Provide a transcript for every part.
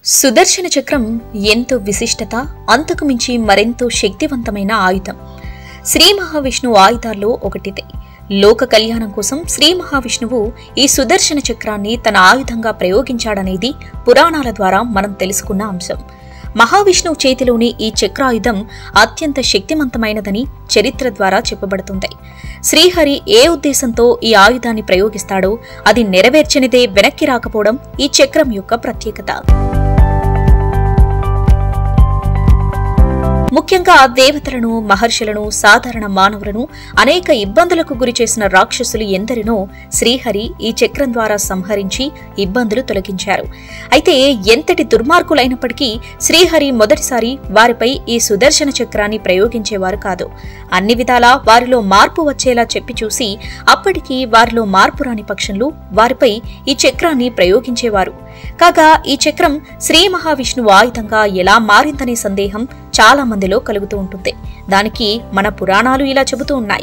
సుదర్శన చక్రం ఎంతో విశిష్టత, అంతకు మించి మరెంతో శక్తివంతమైన ఆయుధం. శ్రీ మహావిష్ణువు ఆయుధాల్లో ఒకటిదే. లోక కళ్యాణం కోసం శ్రీ మహావిష్ణువు ఈ సుదర్శన చక్రాన్ని తన ఆయుధంగా ప్రయోగించాడనేది పురాణాల ద్వారా మనం తెలుసుకున్న అంశం. మహావిష్ణువు చేతిలోని ఈ చక్రాయుధం అత్యంత శక్తివంతమైనదని చరిత్ర ద్వారా చెప్పబడుతుంది. శ్రీహరి ఏ ఉద్దేశంతో ఈ ఆయుధాన్ని ప్రయోగిస్తాడో అది నెరవేర్చనిదే వెనక్కి రాకపోవడం ఈ చక్రం యొక్క ప్రత్యేకత. ముఖ్యంగా దేవతలను, మహర్షులను, సాధారణ మానవులను అనేక ఇబ్బందులకు గురిచేసిన రాక్షసులు ఎందరినో శ్రీహరి ఈ చక్రం ద్వారా సంహరించి ఇబ్బందులు తొలగించారు. అయితే ఎంతటి దుర్మార్గులైనప్పటికీ శ్రీహరి మొదటిసారి వారిపై ఈ సుదర్శన చక్రాన్ని ప్రయోగించేవారు కాదు. అన్ని విధాలా వారిలో మార్పు వచ్చేలా చెప్పి చూసి అప్పటికి వారిలో మార్పు రాని పక్షంలో వారిపై ఈ చక్రాన్ని ప్రయోగించేవారు. కాగా ఈ చక్రం శ్రీ మహావిష్ణువు ఆయుధంగా ఎలా మారిందనే సందేహం చాలా మందిలో కలుగుతూ ఉంటుంది. దానికి మన పురాణాలు ఇలా చెబుతూ ఉన్నాయి.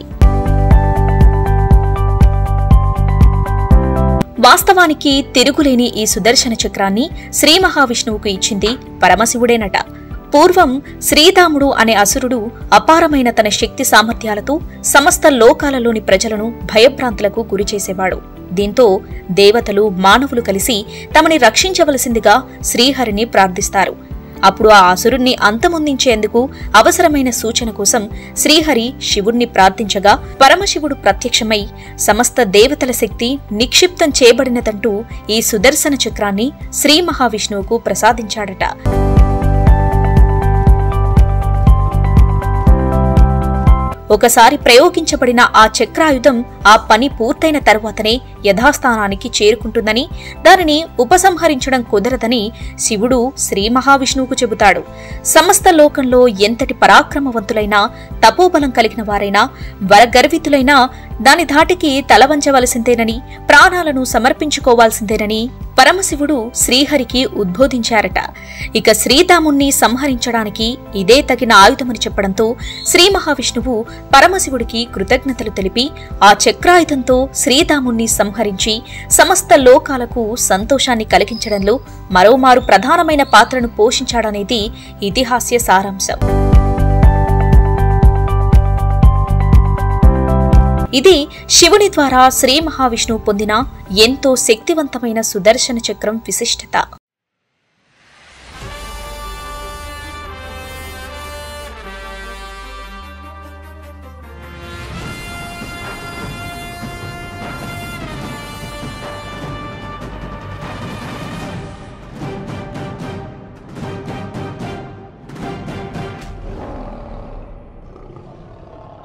వాస్తవానికి తిరుగులేని ఈ సుదర్శన చక్రాన్ని శ్రీ మహావిష్ణువుకు ఇచ్చింది పరమశివుడేనట. పూర్వం శ్రీరాముడు అనే అసురుడు అపారమైన తన శక్తి సామర్థ్యాలతో సమస్త లోకాలలోని ప్రజలను భయభ్రాంతులకు గురిచేసేవాడు. దీంతో దేవతలు, మానవులు కలిసి తమని రక్షించవలసిందిగా శ్రీహరిని ప్రార్థిస్తారు. అప్పుడు ఆ అసురుణ్ణి అంతమొందించేందుకు అవసరమైన సూచన కోసం శ్రీహరి శివుణ్ణి ప్రార్థించగా పరమశివుడు ప్రత్యక్షమై సమస్త దేవతల శక్తి నిక్షిప్తం చేయబడినదంటూ ఈ సుదర్శన చక్రాన్ని శ్రీ మహావిష్ణువుకు ప్రసాదించాడట. ఒకసారి ప్రయోగించబడిన ఆ చక్రాయుధం ఆ పని పూర్తయిన తరువాతనే యథాస్థానానికి చేరుకుంటుందని, దానిని ఉపసంహరించడం కుదరదని శివుడు శ్రీ మహావిష్ణువుకు చెబుతాడు. సమస్త లోకంలో ఎంతటి పరాక్రమవంతులైనా, తపోబలం కలిగిన వారైనా, వరగర్వితులైనా దాని ధాటికి తలవంచవలసిందేనని, ప్రాణాలను సమర్పించుకోవాల్సిందేనని పరమశివుడు శ్రీహరికి ఉద్బోధించారట. ఇక శ్రీరాముణ్ణి సంహరించడానికి ఇదే తగిన ఆయుధమని చెప్పడంతో శ్రీ మహావిష్ణువు పరమశివుడికి కృతజ్ఞతలు తెలిపి ఆ చక్రాయుధంతో శ్రీరాముణ్ణి సంహరించి సమస్త లోకాలకు సంతోషాన్ని కలిగించడంలో మరోమారు ప్రధానమైన పాత్రను పోషించాడనేది ఇతిహాస్య సారాంశం. ఇది శివుని ద్వారా శ్రీ మహావిష్ణువు పొందిన ఎంతో శక్తివంతమైన సుదర్శన చక్రం విశిష్టత.